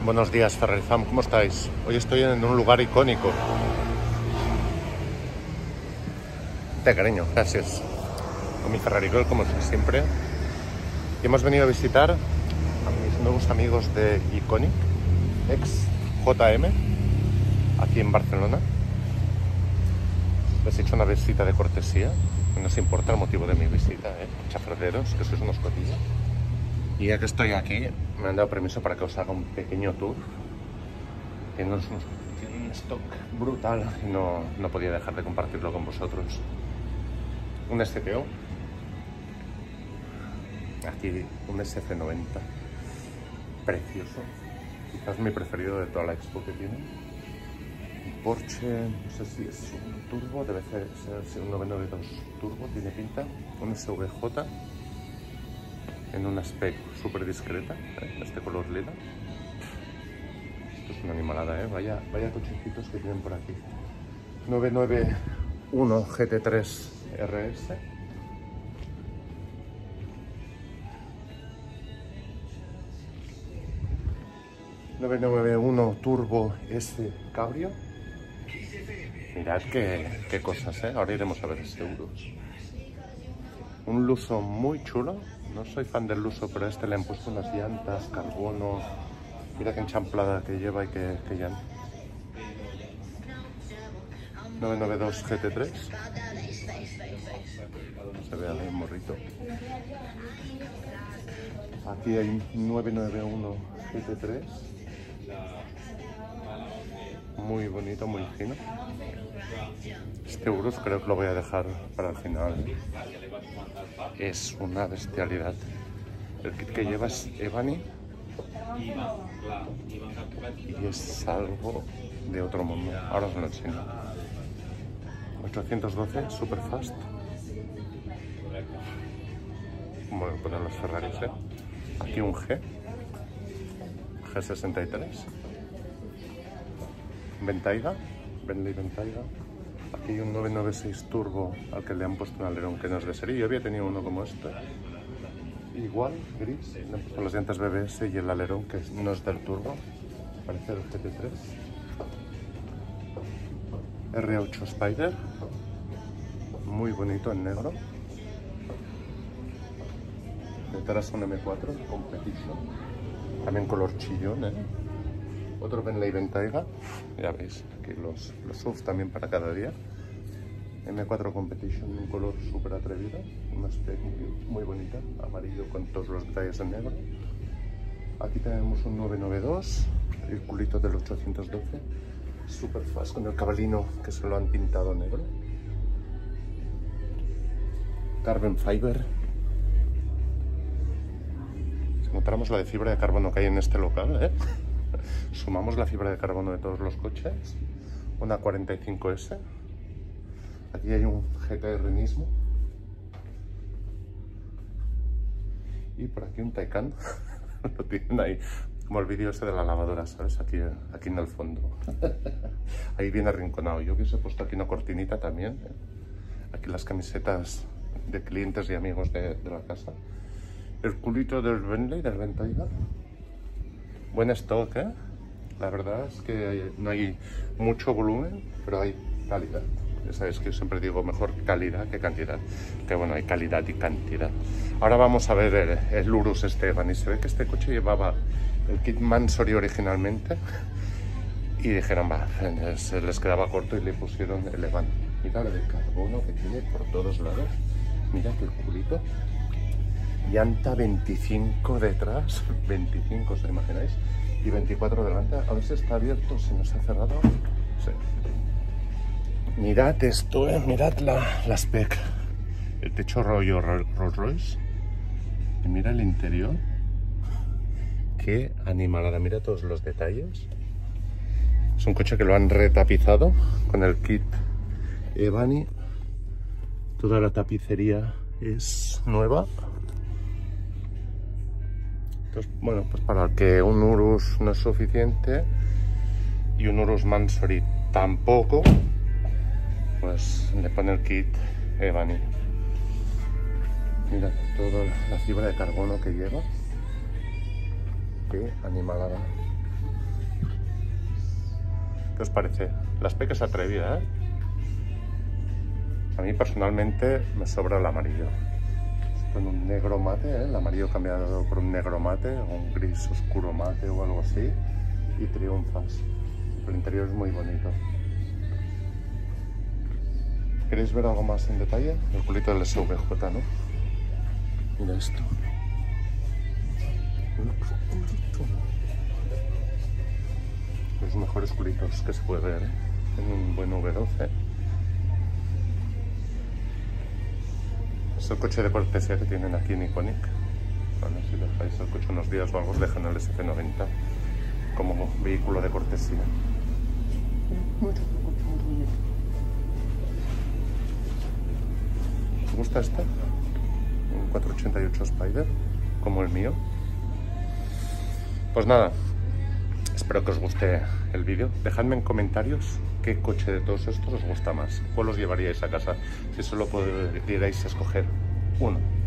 Buenos días, Ferrari Fam, ¿cómo estáis? Hoy estoy en un lugar icónico. De cariño, gracias. Con mi Ferrari Girl, como siempre. Y hemos venido a visitar a mis nuevos amigos de Iconic, ex JM, aquí en Barcelona. Les he hecho una visita de cortesía. No os importa el motivo de mi visita, chafarderos, que sois unos cotillas. Y ya que estoy aquí, me han dado permiso para que os haga un pequeño tour. Tienen un stock brutal y no podía dejar de compartirlo con vosotros. Un STO. Aquí un SF90. Precioso. Quizás mi preferido de toda la expo que tiene. Un Porsche, no sé si es un turbo, debe ser un 992 turbo, tiene pinta. Un SVJ. En una spec súper discreta, este color lila. Esto es una animalada, vaya cochecitos que tienen por aquí. 991 GT3 RS. ...991 Turbo S Cabrio. Mirad qué cosas, ahora iremos a ver euros. Un Lusso muy chulo. No soy fan del Lusso, pero a este le han puesto unas llantas, carbono. Mira qué enchamplada que lleva y qué llanta. 992 GT3. Se ve ahí un morrito. Aquí hay un 991 GT3. Muy bonito, muy fino. Este Urus creo que lo voy a dejar para el final. Es una bestialidad. El kit que lleva es Ebony y es algo de otro mundo. Ahora os lo enseño. 812 Super Fast. Voy a poner los Ferraris, Aquí un G63. Ventaiga, Bentley Ventaiga. Aquí hay un 996 Turbo al que le han puesto un alerón que no es de serie. Yo había tenido uno como este. Igual, gris. Le han puesto las llantas BBS y el alerón que no es del Turbo. Parece el GT3. R8 Spider. Muy bonito en negro. Detrás un M4 Competition. También color chillón, Otro Bentley Ventaiga, ya veis, aquí los SUVs también para cada día. M4 Competition, un color súper atrevido, una spec muy bonita, amarillo con todos los detalles en negro. Aquí tenemos un 992, el culito del 812, super fast con el cabalino que se lo han pintado negro. Carbon Fiber. Si encontramos la de fibra de carbono que hay en este local, sumamos la fibra de carbono de todos los coches, una 45S. Aquí hay un GTR Nismo. Y por aquí un Taycan. Lo tienen ahí, como el vídeo ese de la lavadora, ¿sabes? Aquí en el fondo. Ahí bien arrinconado. Yo hubiese puesto aquí una cortinita también. Aquí las camisetas de clientes y amigos de la casa. El culito del Bentley, del Ventaiga. Buen stock, La verdad es que no hay mucho volumen, pero hay calidad. Ya sabéis que yo siempre digo mejor calidad que cantidad. Que bueno, hay calidad y cantidad. Ahora vamos a ver el Urus Esteban. Y se ve que este coche llevaba el kit Mansory originalmente. Y dijeron, va, se les quedaba corto y le pusieron el Evan. Mira el de carbono que tiene por todos lados. Mira que culito. Llanta 25 detrás. 25, ¿os imagináis? Y 24 delante. A ver si está abierto, si no se ha cerrado. Sí. Mirad esto, mirad la spec. El techo rollo Rolls Royce. Y mira el interior. Qué animalada, mira todos los detalles. Es un coche que lo han retapizado con el kit Ebony. Toda la tapicería es nueva. Entonces, bueno, pues para que un Urus no es suficiente y un Urus Mansory tampoco, pues le pone el kit Ebony. Mira toda la fibra de carbono que lleva. Qué animalada. ¿Qué os parece? La Spec es atrevida, ¿eh? A mí personalmente me sobra el amarillo. Esto en un negro mate, ¿eh? El amarillo cambiado por un negro mate, o un gris oscuro mate o algo así, y triunfas. El interior es muy bonito. ¿Queréis ver algo más en detalle? El culito del SVJ, ¿no? Mira esto. Los mejores culitos que se puede ver, ¿eh? En un buen V12. Es el coche de cortesía que tienen aquí en Iconic. Bueno, si dejáis el coche unos días o algo, os dejan el SF90 como vehículo de cortesía. ¿Os gusta este? Un 488 Spider, como el mío. Pues nada, espero que os guste el vídeo. Dejadme en comentarios qué coche de todos estos os gusta más. ¿Cuál os llevaríais a casa si solo pudierais escoger uno?